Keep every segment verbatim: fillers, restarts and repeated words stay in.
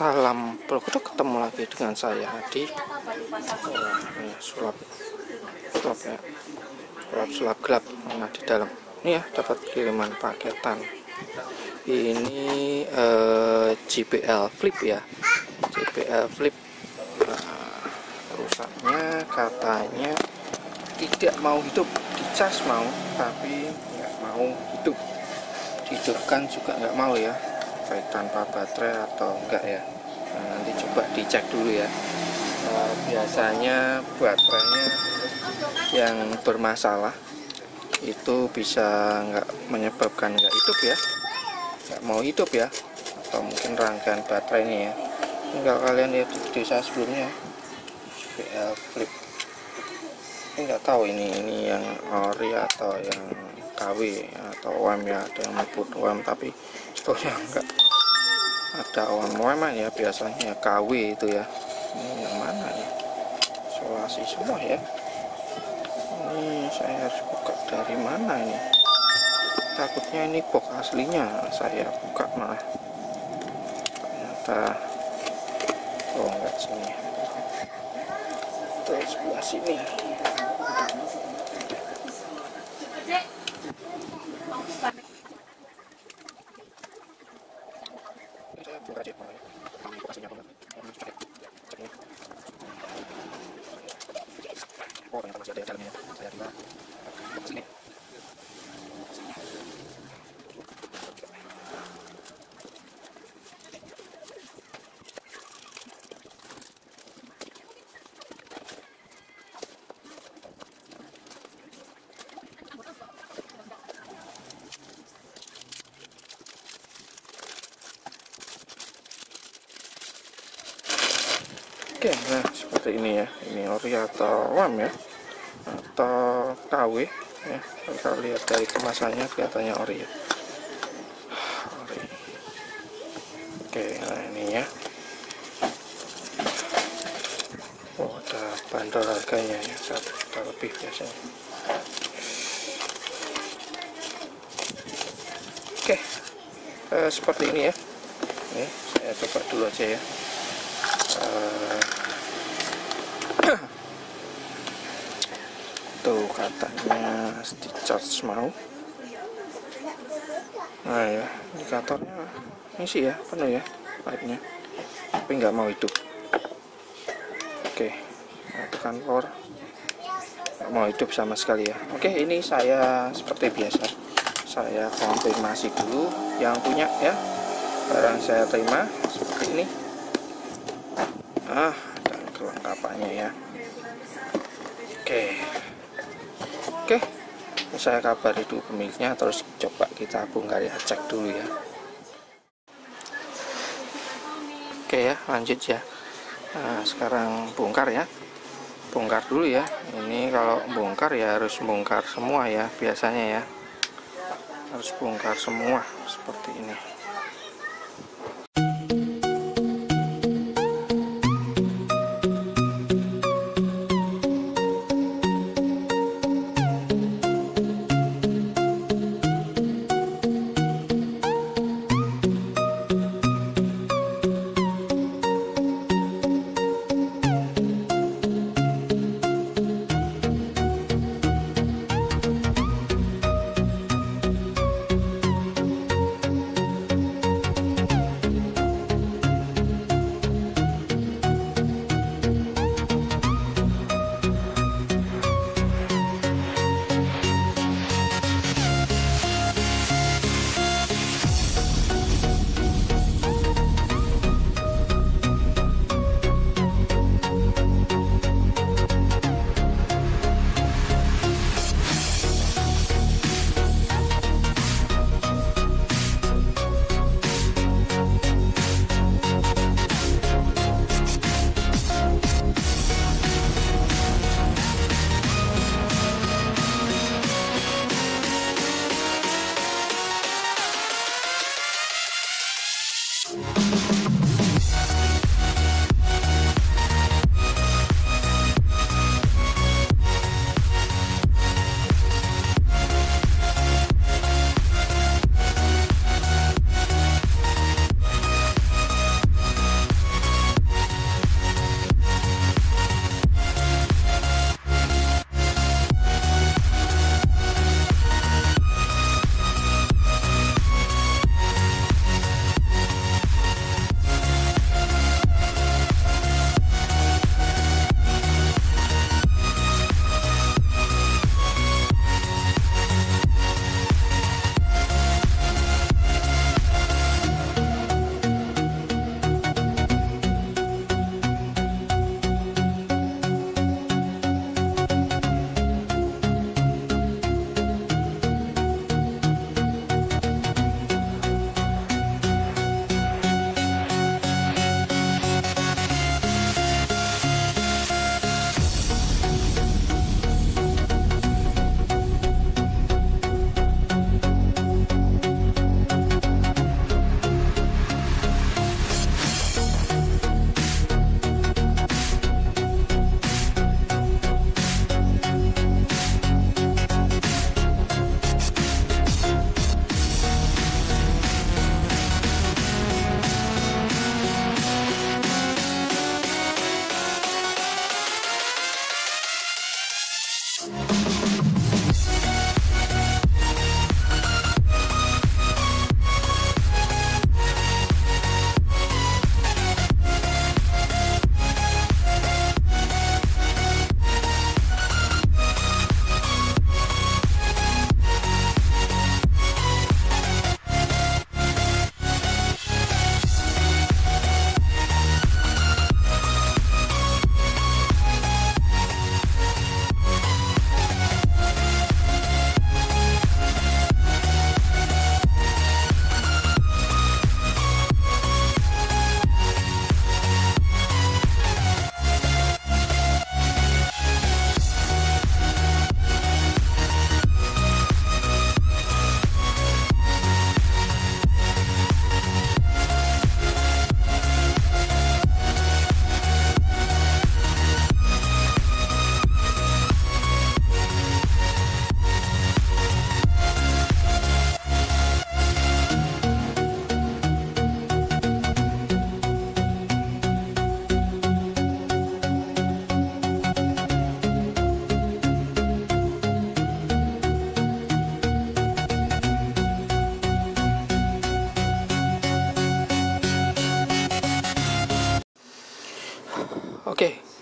Salam Bro, ketemu lagi dengan saya di oh, ya, sulap sulap ya sulap sulap gelap. Nah, di dalam ini ya dapat kiriman paketan ini eh, J B L Flip ya, J B L Flip. Nah, rusaknya katanya tidak mau hidup, dicas mau tapi nggak mau hidup, dihidupkan juga nggak mau ya, baik tanpa baterai atau enggak ya. Nah, nanti coba dicek dulu ya. Nah, biasanya baterainya yang bermasalah itu bisa nggak menyebabkan nggak hidup ya, nggak mau hidup ya, atau mungkin rangkaian baterai ini ya. Enggak, kalian lihat di video saya sebelumnya J B L Flip ini, nggak tahu ini ini yang ori atau yang K W atau O M ya, ada yang menyebut O M tapi sebetulnya enggak ada O M O M ya, biasanya K W itu ya. Ini yang mana ya, isolasi semua ya. Ini saya harus buka dari mana ini, takutnya ini box aslinya saya buka malah ternyata oh enggak, sini terus sebelah sini. Oh, ternyata masih ada yang dalamnya. Saya coba buka sini. Oke, nah seperti ini ya, ini ori atau O M ya, atau K W ya. Kalau lihat dari kemasannya kelihatannya ori ya, ori. Oke, nah ini ya. Oh, ada bandrol harganya ya, satu juta lebih biasanya. Oke, eh, seperti ini ya. Ini saya coba dulu aja ya. Uh, tuh katanya di charge mau. Nah ya, indikatornya ini sih ya penuh ya lightnya, tapi nggak mau hidup. Oke, nah, tekan power, nggak mau hidup sama sekali ya. Oke, ini saya seperti biasa saya konfirmasi dulu yang punya ya, barang saya terima seperti ini. Ah, dan kelengkapannya ya. Oke, oke, saya kabari dulu pemiliknya, terus coba kita bongkar ya, cek dulu ya. Oke ya, lanjut ya. Nah, sekarang bongkar ya, bongkar dulu ya. Ini kalau bongkar ya harus bongkar semua ya, biasanya ya harus bongkar semua seperti ini.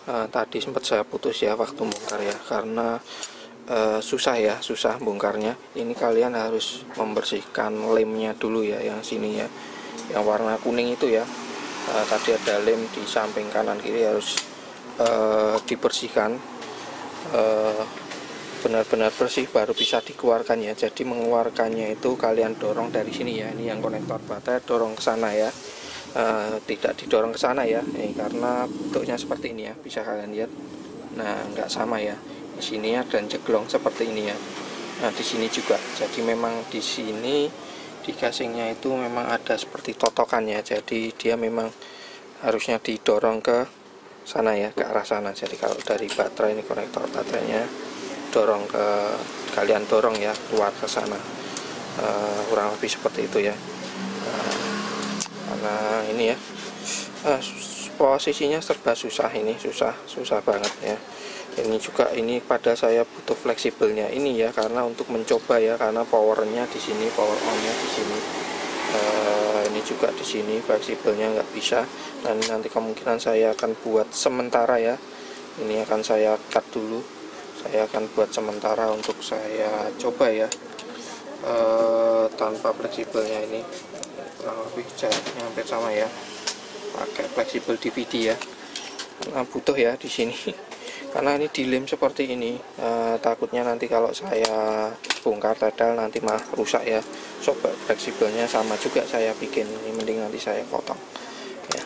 uh, tadi sempat saya putus ya waktu bongkar ya, karena uh, susah ya, susah bongkarnya. Ini kalian harus membersihkan lemnya dulu ya, yang sini ya, yang warna kuning itu ya. Uh, tadi ada lem di samping kanan kiri, harus uh, dibersihkan uh, benar-benar bersih baru bisa dikeluarkan ya. Jadi mengeluarkannya itu kalian dorong dari sini ya, ini yang konektor baterai, dorong ke sana ya. Uh, tidak didorong ke sana ya, eh, karena bentuknya seperti ini ya, bisa kalian lihat. Nah, nggak sama ya, di sini ya, dan jeglong seperti ini ya. Nah, di sini juga. Jadi memang di sini di casingnya itu memang ada seperti totokan ya. Jadi dia memang harusnya didorong ke sana ya, ke arah sana. Jadi kalau dari baterai, ini konektor baterainya, dorong ke kalian dorong ya, keluar ke sana. Uh, kurang lebih seperti itu ya. Uh, Karena ini ya, uh, posisinya serba susah, ini susah susah banget ya. Ini juga, ini pada saya butuh fleksibelnya ini ya, karena untuk mencoba ya, karena powernya di sini, power onnya di sini. Uh, ini juga di sini fleksibelnya nggak bisa, dan nanti kemungkinan saya akan buat sementara ya. Ini akan saya cut dulu, saya akan buat sementara untuk saya coba ya, uh, tanpa fleksibelnya ini. Kurang lebih jaraknya hampir sama ya, pakai fleksibel D V D ya, karena butuh ya di sini. Karena ini dilem seperti ini, e, takutnya nanti kalau saya bongkar dadal nanti malah rusak ya. Coba fleksibelnya sama juga saya bikin, ini mending nanti saya potong ya.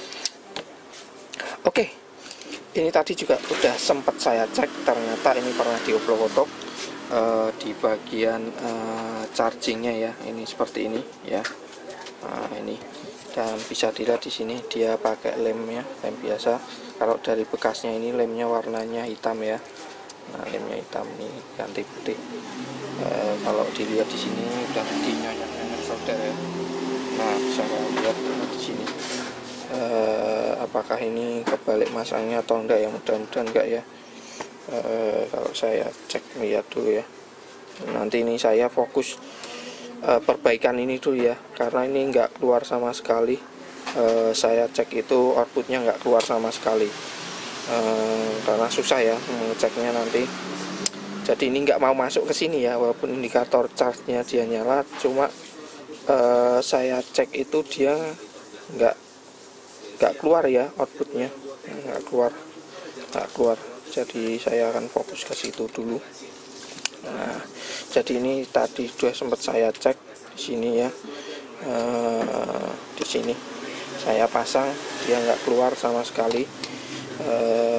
Oke, ini tadi juga udah sempat saya cek, ternyata ini pernah dioplok-oplok e, di bagian e, chargingnya ya, ini seperti ini ya. Nah, ini, dan bisa dilihat di sini dia pakai lemnya, lem biasa. Kalau dari bekasnya ini lemnya warnanya hitam ya. Nah, lemnya hitam, ini ganti putih. E, kalau dilihat di sini udah dinyonyok-nyonyok solder ya. Nah, bisa lihat di sini. E, apakah ini kebalik masangnya atau enggak ya? Mudah-mudahan enggak ya. E, kalau saya cek lihat dulu ya. Nanti ini saya fokus Uh, perbaikan ini dulu ya, karena ini nggak keluar sama sekali. Uh, saya cek itu outputnya nggak keluar sama sekali, uh, karena susah ya ngeceknya nanti. Jadi ini nggak mau masuk ke sini ya, walaupun indikator charge-nya dia nyala, cuma uh, saya cek itu dia nggak nggak keluar ya, outputnya nggak keluar nggak keluar. Jadi saya akan fokus ke situ dulu. Nah, jadi ini tadi sudah sempat saya cek di sini ya, e, di sini saya pasang, dia nggak keluar sama sekali. E,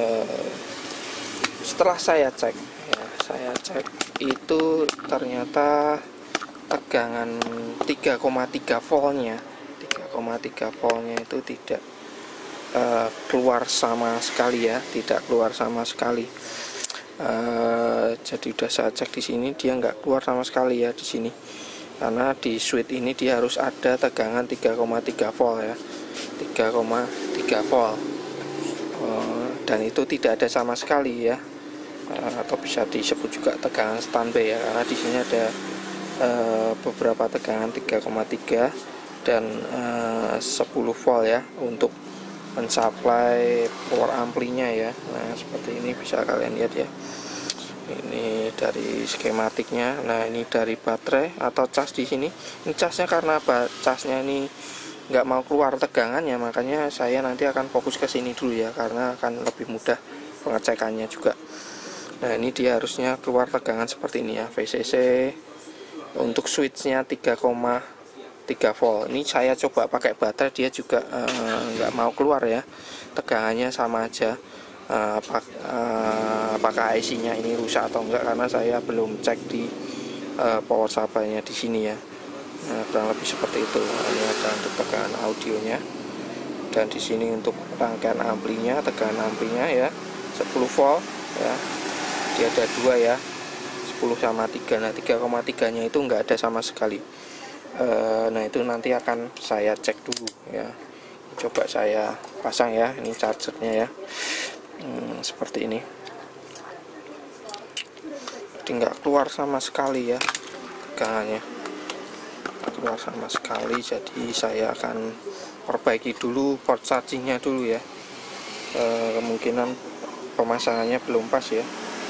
setelah saya cek, ya, saya cek itu ternyata tegangan tiga koma tiga voltnya, tiga koma tiga voltnya itu tidak e, keluar sama sekali ya, tidak keluar sama sekali. Uh, jadi udah saya cek di sini dia nggak keluar sama sekali ya di sini, karena di switch ini dia harus ada tegangan tiga koma tiga volt ya, tiga koma tiga volt, uh, dan itu tidak ada sama sekali ya, uh, atau bisa disebut juga tegangan standby ya, karena di sini ada uh, beberapa tegangan tiga koma tiga dan uh, sepuluh volt ya untuk mensuplai power amplinya ya. Nah, seperti ini bisa kalian lihat ya, ini dari skematiknya. Nah, ini dari baterai atau cas di sini. Ini casnya, karena casnya ini nggak mau keluar tegangannya, makanya saya nanti akan fokus ke sini dulu ya, karena akan lebih mudah pengecekannya juga. Nah, ini dia harusnya keluar tegangan seperti ini ya, V C C untuk switchnya tiga koma tiga volt. Ini saya coba pakai baterai, dia juga nggak uh, mau keluar ya, tegangannya sama aja. Uh, apak, uh, apakah I C-nya ini rusak atau enggak, karena saya belum cek di uh, power supply-nya di sini ya. Nah, kurang lebih seperti itu. Nah, ini ada untuk tegangan audionya, dan di sini untuk rangkaian amplinya, tegangan amplinya ya sepuluh volt ya. Dia ada dua ya, sepuluh sama tiga. Nah, tiga koma tiga nya itu enggak ada sama sekali. Uh, nah, itu nanti akan saya cek dulu ya. Coba saya pasang ya, ini chargernya ya. Hmm, seperti ini. Jadi nggak keluar sama sekali ya tegangannya, nggak keluar sama sekali. Jadi saya akan perbaiki dulu port chargingnya dulu ya. E, kemungkinan pemasangannya belum pas ya.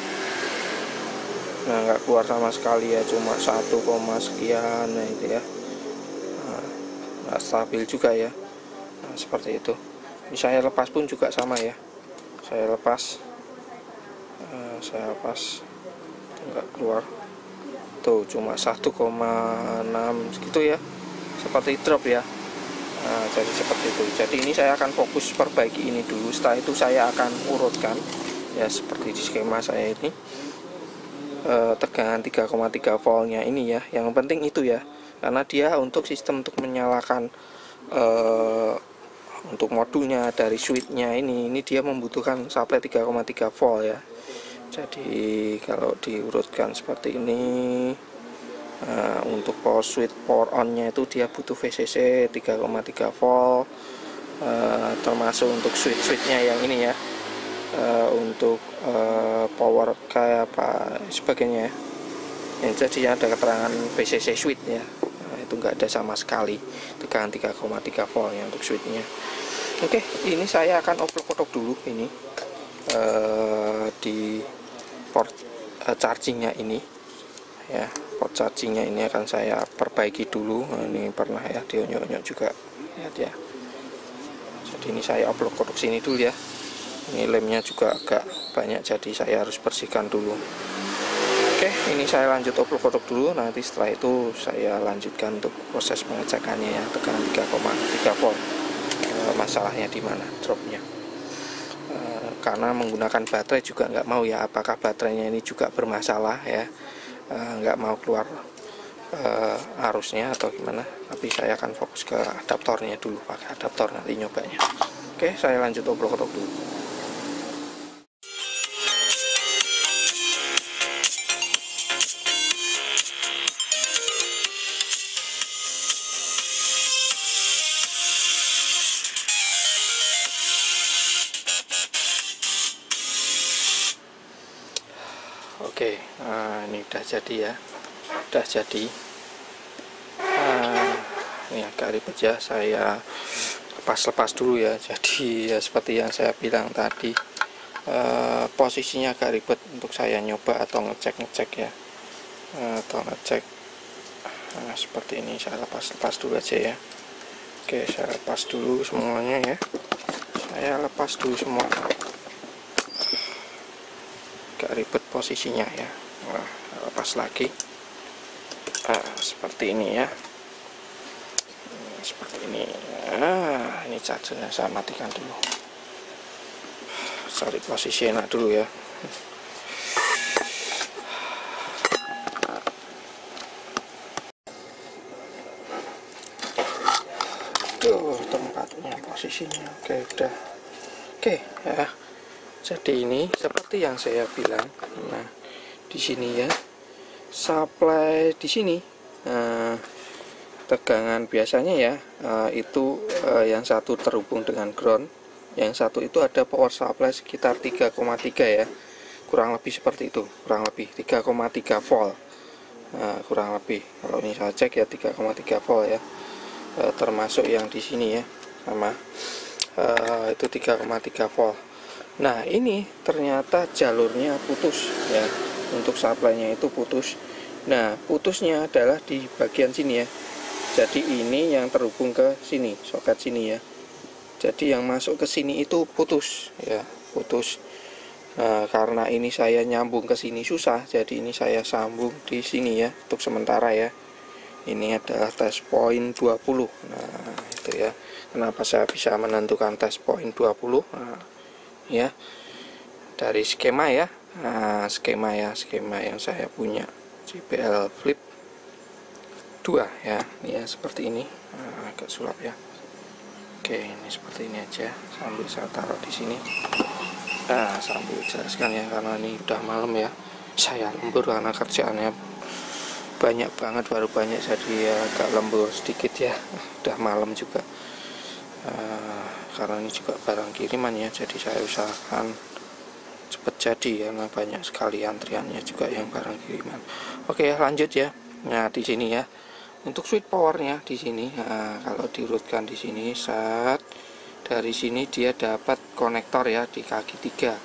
Nah, nggak keluar sama sekali ya, cuma satu koma sekian. Nah itu ya, nah, nggak stabil juga ya. Nah, seperti itu. Ini saya lepas pun juga sama ya, saya lepas uh, saya lepas nggak keluar tuh, cuma satu koma enam segitu ya, seperti drop ya. Nah, jadi seperti itu. Jadi ini saya akan fokus perbaiki ini dulu, setelah itu saya akan urutkan ya seperti di skema saya ini. E, tegangan tiga koma tiga voltnya ini ya, yang penting itu ya, karena dia untuk sistem untuk menyalakan e, untuk modulnya dari switchnya ini ini dia membutuhkan supply tiga koma tiga volt ya. Jadi kalau diurutkan seperti ini, Nah, untuk power switch power on nya itu dia butuh V C C tiga koma tiga volt, uh, termasuk untuk switch switchnya yang ini ya, uh, untuk uh, power kayak apa sebagainya, yang jadinya ada keterangan V C C switch ya. Nah, itu enggak ada sama sekali tegangan tiga koma tiga volt ya untuk switchnya. Oke, ini saya akan oplok-oplok dulu ini uh, di port uh, chargingnya ini ya. Port chargingnya ini akan saya perbaiki dulu. Nah, ini pernah ya dionyok-onyok juga, lihat ya. Jadi ini saya oplok-oplok sini dulu ya. Ini lemnya juga agak banyak, jadi saya harus bersihkan dulu. Oke, ini saya lanjut oplok-oplok dulu. Nanti setelah itu saya lanjutkan untuk proses pengecekannya ya, tegangan tiga koma tiga volt. E, masalahnya di mana dropnya? E, karena menggunakan baterai juga nggak mau ya, apakah baterainya ini juga bermasalah ya. Nggak uh, mau keluar uh, arusnya atau gimana, tapi saya akan fokus ke adaptornya dulu, pakai adaptor nanti nyobanya. Oke, saya lanjut obrol-obrol dulu. Oke, nah ini udah jadi ya, udah jadi. Nah, ini agak ribet ya, saya lepas-lepas dulu ya. Jadi ya seperti yang saya bilang tadi, eh, posisinya agak ribet untuk saya nyoba atau ngecek-ngecek ya, atau ngecek. Nah, seperti ini saya lepas-lepas dulu aja ya. Oke, saya lepas dulu semuanya ya. Saya lepas dulu semua. Agak ribet posisinya ya. Nah, lepas lagi. Nah, seperti ini ya. Seperti ini. Nah, ini chargernya saya matikan dulu. Cari posisi enak dulu ya. Tuh tempatnya, posisinya. Oke, udah. Oke ya. Jadi ini seperti yang saya bilang. Nah, di sini ya, supply di sini. Nah, tegangan biasanya ya, uh, itu uh, yang satu terhubung dengan ground, yang satu itu ada power supply sekitar tiga koma tiga ya, kurang lebih seperti itu, kurang lebih tiga koma tiga volt. Nah, kurang lebih kalau ini saya cek ya tiga koma tiga volt ya, uh, termasuk yang di sini ya, sama uh, itu tiga koma tiga volt. Nah, ini ternyata jalurnya putus ya, untuk supply-nya itu putus. Nah, putusnya adalah di bagian sini ya. Jadi ini yang terhubung ke sini, soket sini ya. Jadi yang masuk ke sini itu putus ya, putus. Nah, karena ini saya nyambung ke sini susah, jadi ini saya sambung di sini ya untuk sementara ya. Ini adalah test point dua puluh. Nah, itu ya. Kenapa saya bisa menentukan test point dua puluh? Nah, ya dari skema ya. Nah, skema ya, skema yang saya punya J B L Flip dua ya. Ini ya seperti ini. Nah, agak sulap ya. Oke, ini seperti ini aja sambil saya taruh di sini. Nah, sambil jelaskan ya, karena ini udah malam ya. Saya lembur karena kerjaannya banyak banget, baru banyak, jadi ya agak lembur sedikit ya. Udah malam juga. Uh, karena ini juga barang kiriman ya, jadi saya usahakan cepet jadi ya, karena banyak sekali antriannya juga yang barang kiriman. Oke ya, lanjut ya. Nah, di sini ya untuk switch powernya di sini. Nah, kalau diurutkan di sini, saat dari sini dia dapat konektor ya di kaki tiga.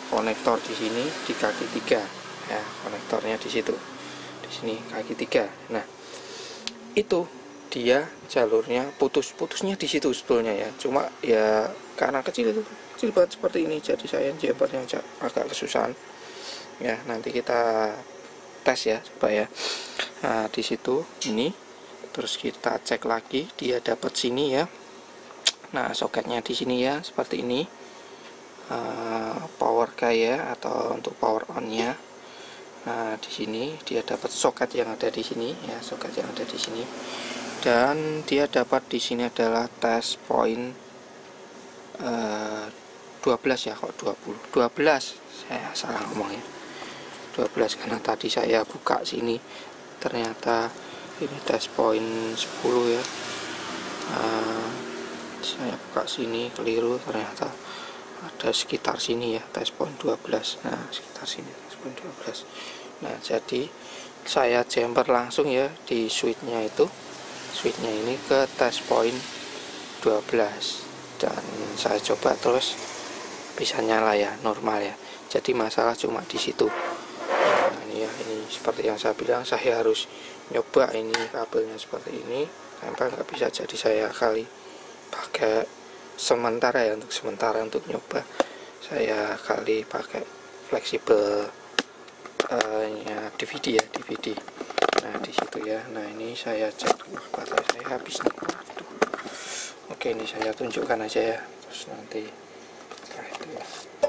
konektor di sini di kaki tiga ya, konektornya di situ, di sini kaki tiga. Nah itu dia jalurnya putus-putusnya di situ sebetulnya ya, cuma ya karena kecil itu kecil banget seperti ini, jadi saya jempernya agak kesusahan ya. Nanti kita tes ya coba ya. Nah di situ ini, terus kita cek lagi dia dapat sini ya. Nah soketnya di sini ya seperti ini, uh, power gaya atau untuk power on nya. Nah di sini dia dapat soket yang ada di sini ya, soket yang ada di sini, dan dia dapat di sini adalah test point uh, dua belas ya, kok dua puluh, dua belas saya salah ngomong ya, dua belas karena tadi saya buka sini ternyata ini test point sepuluh ya. Uh, saya buka sini keliru, ternyata ada sekitar sini ya test point dua belas. Nah sekitar sini test point dua belas. Nah jadi saya jumper langsung ya di switchnya itu, switchnya ini ke test point dua belas, dan saya coba terus bisa nyala ya, normal ya. Jadi masalah cuma di situ. Nah ini ya, ini seperti yang saya bilang, saya harus nyoba ini kabelnya seperti ini, tempel nggak bisa, jadi saya kali pakai sementara ya, untuk sementara untuk nyoba saya kali pakai fleksibel uh, ya D V D ya, D V D. Nah di situ ya. Nah ini saya cek, wah baterai saya habis nih. Aduh. Oke ini saya tunjukkan aja ya, terus nanti nah itu ya.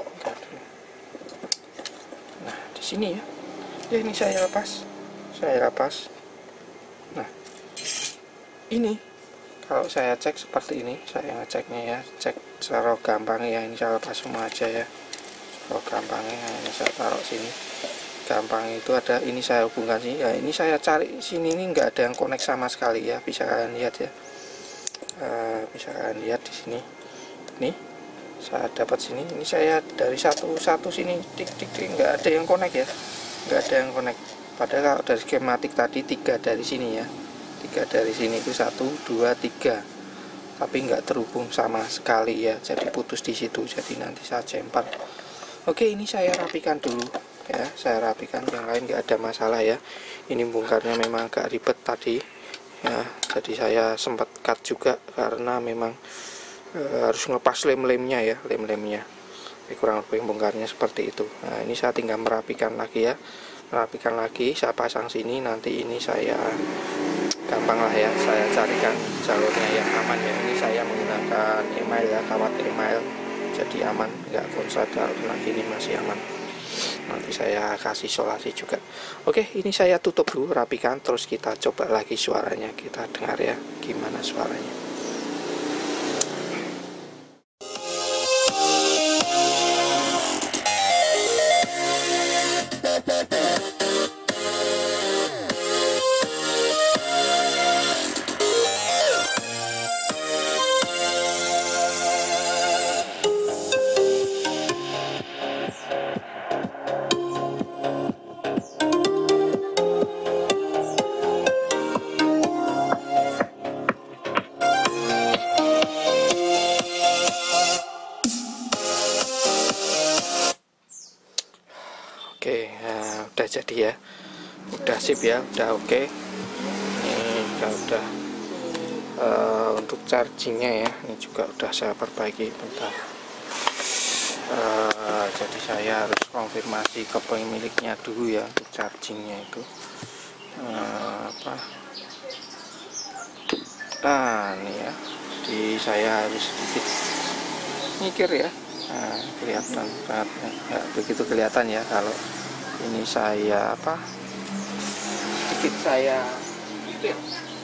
Nah di sini ya, ya ini saya lepas, saya lepas. Nah ini kalau saya cek seperti ini, saya ngeceknya ya, cek secara gampang ya, ini saya lepas semua aja ya, secara gampangnya ini saya taruh sini, gampang itu ada, ini saya hubungkan sini ya, ini saya cari sini, ini nggak ada yang connect sama sekali ya, bisa kalian lihat ya, e, bisa kalian lihat di sini, nih saya dapat sini, ini saya dari satu satu sini, tik tik tik, nggak ada yang connect ya, nggak ada yang connect, padahal kalau dari skematik tadi tiga dari sini ya, tiga dari sini itu satu dua tiga, tapi nggak terhubung sama sekali ya, jadi putus di situ, jadi nanti saya jumper. Oke ini saya rapikan dulu ya, saya rapikan, yang lain nggak ada masalah ya. Ini bongkarnya memang agak ribet tadi ya, jadi saya sempat cut juga karena memang e, harus ngelepas lem-lemnya ya, lem-lemnya, kurang lebih bongkarnya seperti itu. Nah ini saya tinggal merapikan lagi ya, merapikan lagi, saya pasang sini, nanti ini saya gampang lah ya, saya carikan jalurnya yang aman ya. Ini saya menggunakan email ya, kawat email, jadi aman, nggak konsadar lagi, ini masih aman. Nanti saya kasih isolasi juga. Oke ini saya tutup dulu, rapikan, terus kita coba lagi suaranya, kita dengar ya gimana suaranya. Oke, nah, udah jadi ya, udah sip ya, udah oke. Ini juga udah uh, untuk chargingnya ya, ini juga udah saya perbaiki bentar. Uh, jadi saya harus konfirmasi ke pemiliknya dulu ya untuk chargingnya itu. Uh, apa? Nah ini ya, jadi saya harus sedikit mikir ya. Nah, kelihatan banget ya, begitu kelihatan ya kalau ini saya apa sedikit saya pikir.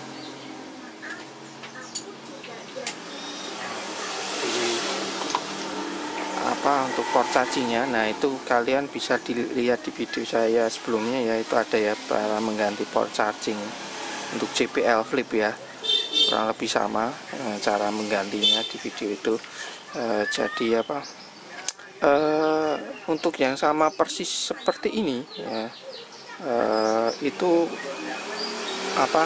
Jadi apa untuk port chargingnya, nah itu kalian bisa dilihat di video saya sebelumnya ya, itu ada ya cara mengganti port charging untuk J B L Flip ya, kurang lebih sama eh, cara menggantinya di video itu. Eh, jadi apa eh, untuk yang sama persis seperti ini ya, eh, itu apa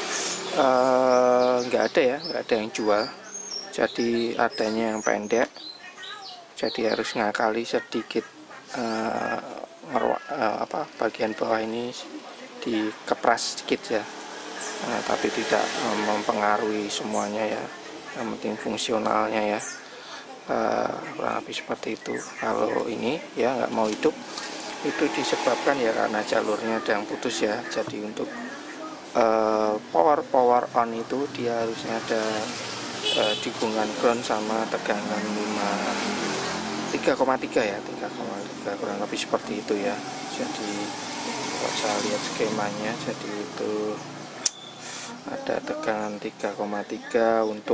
nggak eh, ada ya, nggak ada yang jual, jadi adanya yang pendek, jadi harus ngakali sedikit uh, ngeruak, uh, apa bagian bawah ini dikepras sedikit ya, nah, tapi tidak uh, mempengaruhi semuanya ya, yang penting fungsionalnya ya. Uh, kurang lebih seperti itu. Kalau ini ya nggak mau hidup, itu disebabkan ya karena jalurnya ada yang putus ya. Jadi untuk uh, power power on itu dia harusnya ada uh, hubungan ground sama tegangan tiga koma tiga ya, tiga koma tiga kurang lebih seperti itu ya. Jadi kalau saya lihat skemanya, jadi itu ada tegangan tiga koma tiga untuk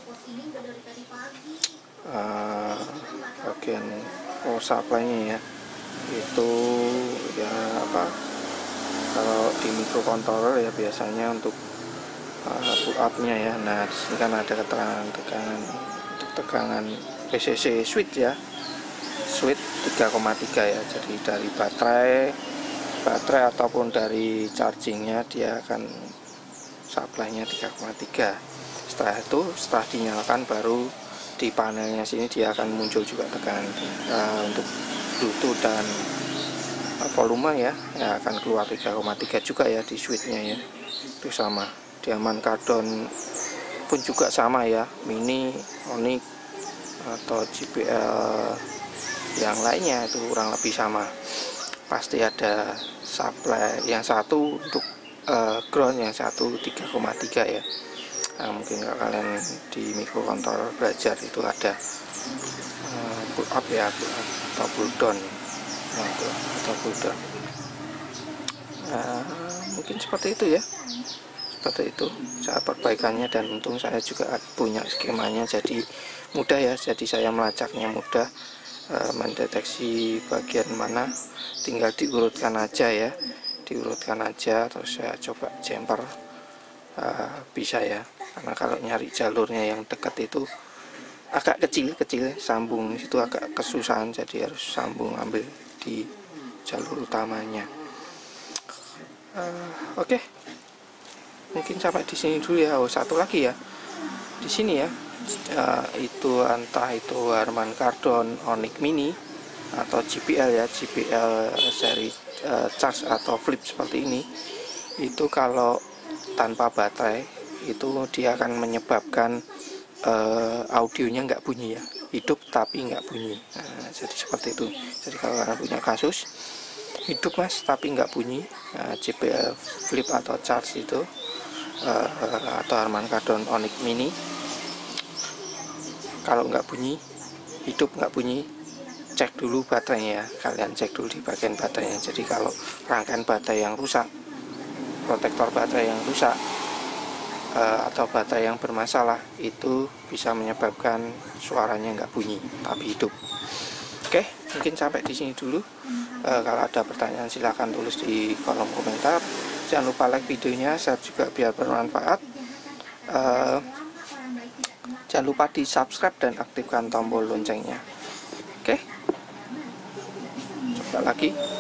Uh, bagian power supply-nya ya. Itu ya apa, kalau di microcontroller ya biasanya untuk uh, pull up-nya ya. Nah, di sini kan ada keterangan tegangan untuk tegangan P C C switch ya, switch tiga koma tiga ya. Jadi dari baterai baterai ataupun dari chargingnya dia akan supply-nya tiga koma tiga. Setelah itu, setelah dinyalakan baru di panelnya sini dia akan muncul juga tekanan uh, untuk Bluetooth dan uh, volume ya, ya akan keluar tiga koma tiga juga ya di switchnya ya. Itu sama. Diamond Cardon pun juga sama ya, Mini, Onyx atau J B L yang lainnya itu kurang lebih sama. Pasti ada supply, yang satu untuk uh, ground, yang satu tiga koma tiga ya. Nah, mungkin kalau kalian di microcontroller belajar itu ada uh, pull up ya, pull up atau pull down, nah, pull up atau pull down. Nah, mungkin seperti itu ya, seperti itu cara perbaikannya. Dan untung saya juga punya skemanya, jadi mudah ya. Jadi saya melacaknya mudah, uh, mendeteksi bagian mana tinggal diurutkan aja ya, diurutkan aja terus saya coba jumper. Uh, bisa ya, karena kalau nyari jalurnya yang dekat itu agak kecil-kecil, sambung itu agak kesusahan, jadi harus sambung ambil di jalur utamanya. uh, Oke, okay. Mungkin sampai di sini dulu ya. Oh, satu lagi ya di sini ya, uh, itu entah itu Harman Kardon Onyx Mini atau J B L ya, J B L seri uh, charge atau flip seperti ini, itu kalau tanpa baterai itu dia akan menyebabkan uh, audionya nggak bunyi ya, hidup tapi nggak bunyi. Nah, jadi seperti itu. Jadi kalau kalian punya kasus hidup mas tapi nggak bunyi, nah, J B L flip atau charge itu uh, atau Harman Kardon Onyx Mini, kalau nggak bunyi, hidup nggak bunyi, cek dulu baterainya ya. Kalian cek dulu di bagian baterainya. Jadi kalau rangkaian baterai yang rusak, protektor baterai yang rusak uh, atau baterai yang bermasalah, itu bisa menyebabkan suaranya nggak bunyi tapi hidup. Oke, mungkin sampai di sini dulu. Uh, kalau ada pertanyaan silahkan tulis di kolom komentar. Jangan lupa like videonya, share juga biar bermanfaat. Uh, jangan lupa di subscribe dan aktifkan tombol loncengnya. Oke, coba lagi.